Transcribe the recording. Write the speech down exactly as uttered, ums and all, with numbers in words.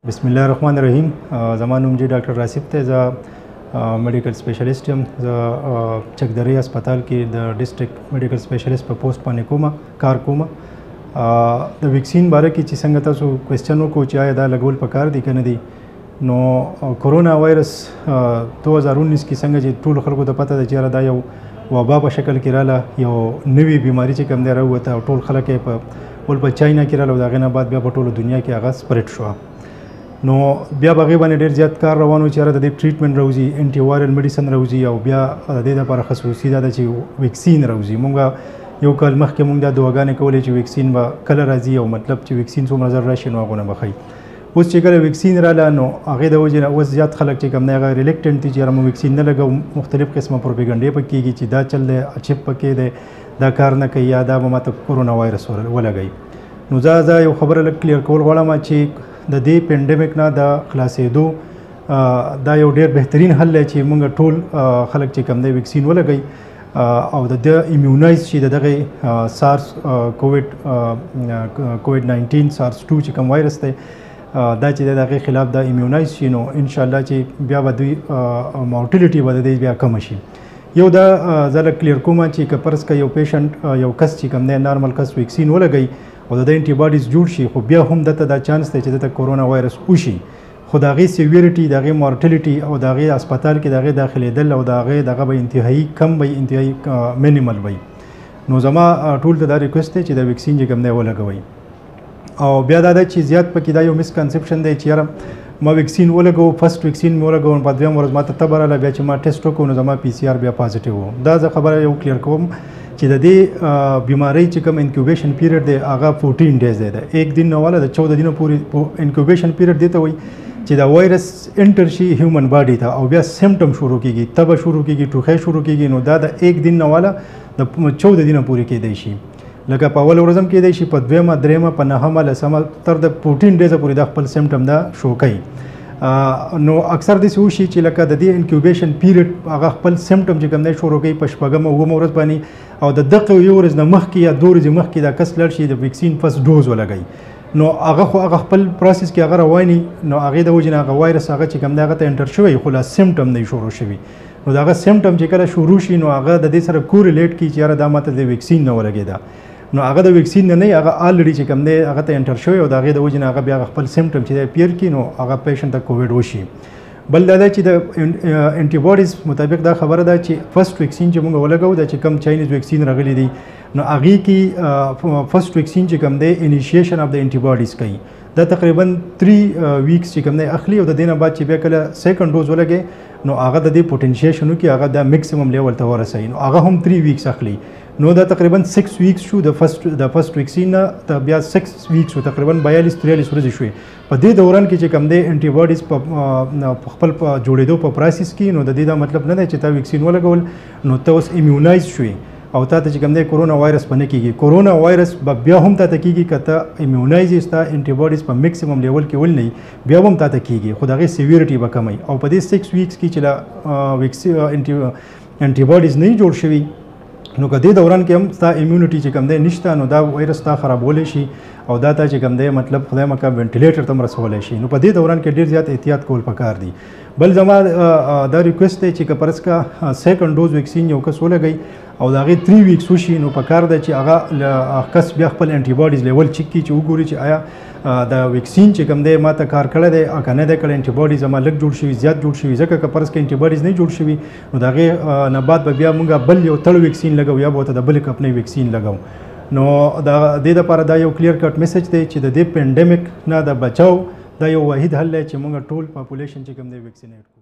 بسم الله الرحمن الرحیم. زما نوم جی ډاکټر راسب ته. زه میډیکل سپیشلیسټ یم. زه چکدرې هسپتال کې د ډسټریکټ میډیکل سپیشلیسټ په پوسټ باندې کومه کار کوم. د ویکسین باره کې چې څنګه تاسو کوېسچن وکړو چې آیا دا لګول پکار دي که نه دي، نو کرونا وایرس دو هزار انیس کې څنګه چې ټولو خلکو ته پته ده چې دا یو وبا په شکل کې راله، یو نوې بیماري چې کوم دی راووته او ټول خلک یې په ول په چاینا کې راله او د هغې نه بعد بیا په ټوله دنیا کې هغه سپریډ شوه. نو بیا په هغې باندې ډېر زیات کار روان و چې یاره د دې ټریټمنټ راوځي، انټي وایرل میډیسن راوځي او بیا د دې دپاره خصوصي دا ده چې ویکسین راوځي. مونږ یو کال مخکې مونږ دا دعاګانې کولې چې ویکسین به کله راځي او مطلب چې ویکسین څومره زر راشي نو هغونه به ښایي. اوس چې کله ویکسین راله نو هغې د وجې نه اوس زیات خلک چې کوم دی هغه ریلیکټنټ دي چې یاره موږ ویکسین نه لګوو. مختلف قسمه پروپیګنډې پکې کېږي چې دا چل دی، چپ پکې دی، دا کار نه کوي یا دا به ماته کورونا وایرس ولګوي. نو زه زه یو خبره لږ کلیر کول غواړم چې د دې پینډیمک نه د خلاصېدو دا یو ډېر بهترین حل دی چې موږ ټول خلک چې کوم دی ویکسین ولګوي او د د ایمیونایز شي د دغې سارس کووډ کووډ ناینټین سارس ټو چې کوم وایرس دی دا چې د هغې خلاف دا ایمیونایز شي نو انشاءالله چې بیا به دوی مورټیلیټي به د دې بیا کمه شي. یو دا زه لږ کلیر کوم چې که فرض که یو پیشنټ یو کس چې کوم دی نارمل کس ویکسین ولګوي او د انټي باډیز جوړ شي، خو بیا هم دته دا چانس دی چې دته کورونا وایرس وشي، خو د هغې سیویریټي، د هغې مورټیلیټي او د هغې اسپتال کې د هغې داخلېدل او د هغې دغه به انتهایي کم وي، انتهایي مینیمل وي. نو زما ټول ته دا ریکویسټ دی چې د ویکسین چې کوم دی ولګوئ. او بیا دا ده چې زیات پکې دا یو مسکنسپشن دی چې یاره ما ویکسین ولګوم، فرست ویکسین مې ولګوم، په دویم ورځ ما ته تبه راله، بیا چې ما ټیسټ وکړو نو زما پی سی آر بیا پازیټیو و. دا زه خبره یو کلیر کوم چې د دې بیمارۍ چې کوم انکیوبیشن پیریډ دی هغه فورټین ډیز دی، د ایک دن نه والا د چوده دنو پورې انکیوبیشن پیریډ دی ته وایي چې دا وایرس انټر شي هیومن باډي ته او بیا سیمټم شروع کېږي، تبه شروع کېږي، ټوخی شروع کېږي. نو دا د ایک دن نه والا د چوده دنو پورې کېدی شي، لکه په اول ورځ هم کېدی شي، په دویمه درېیمه په نهمه لسمه تر د فورټین ډیزه پورې دا خپل سیمټم دا شو کوي. نو اکثر داسې وشي چې لکه د دې انکیوبیشن پیریډ هغه خپل سیمټم چې کوم دی شروع کوي په شپږمه اوومه ورځ باندې او د دغه یو ورځ نه مخکې یا دوه ورځې مخکې دا کس لاړ شي د ویکسین فرست ډوز ولګوي، نو هغه خو هغه خپل پروسس کې هغه رواني، نو هغې د وجې نه هغه وایرس هغه چې کوم دی هغه ته انټر شوی خو لا سیمټم نه شروع شوي. نو د هغه سیمټم چې کله شروع شي نو هغه د دې سره کوریلیټ کړي چې یاره دا ماته د ویکسین نه ولګېده، نو هغه د ویکسین نه نه هغه آلریډي چې کوم دی هغه ته انټر شوی او د هغې د وجې نه هغه بیا خپل سیمټم چې دی پیر کړي نو هغه پیشنټ ته کووډ وشي. بل دا ده چې د انټي باډیز مطابق دا خبره ده چې فرست ویکسین چې موږ ولګوو دا چې کوم چاینیز ویکسین راغلی دی نو هغې کې فرست ویکسین چې کوم دی انیشیشن اف د انټي باډیز کوي، دا تقریبا تھری ویکس چې کوم دی اخلي او د دې نه بعد چې بیا کله سیکنډ ډوز ولګي نو هغه د دې پوټنشیشن وکړي، هغه د میکسیمم لیول ته ورسوي، نو هغه هم تھری ویکس اخلي. نو دا تقریبا سکس ویکس شو د فرست د فرست ویکسین نه ته بیا سکس ویکس شو، تقریبا بیالیس تریالیس ورځې شوې. په دې دوران کې چې کوم دی انټي باډیز په خپل په جوړېدو په پروسس کې، نو د دې دا مطلب نه دی چې تا ویکسین ولګول نو ته اوس ایمیونایز شوې او تا ته چې کوم دی کورونا وایرس به نه کېږي. کورونا وایرس به بیا هم تا ته کېږي که ته ایمیونایز یې، ستا انټي باډیز په میکسیمم لیول کې ولنی بیا هم تا ته کېږي، خو د هغې سیویریټي به کمی. او په دې سکس ویکس کې چې لا ویکسي انټي باډیز نه جوړ شوي نو که دې دوران کې هم ستا امیونټي چې کوم دی نشته نو دا وایرس تا خرابولی شي او دا ته چې کوم دی مطلب خدای مکه وینټیلیټر ته هم رسولی شي. نو په دې دوران کې ډېر زیات احتیاط کول پکار دی. بل زما دا ریکویسټ دی چې که فرض کا سیکنډ ډوز ویکسین یو کس ولګوي او د هغې تھری ویکس وشي نو پکار دی چې هغه کس بیا خپل انټي باډیز لیول چیک کړي چې وګوري چې آیا د ویکسین چې کوم دی ما ته کار کړی دی که نه دی کړی، انټي باډیز زما لږ جوړ شوي زیات جوړ شوي، ځکه که فرض که انټي باډیز نه جوړ شوي نو د هغې نه بعد به بیا موږ بل یو تړ ویکسین لګو یا به ورته د بلې کمپنۍ ویکسین لګو. نو د دې دپاره دا یو کلیر کټ میسج دی چې د دې پینډیمک نه د بچاو دا یو واحد حل دی چې موږ ټول پاپولیشن چې کوم دی ویکسینیټ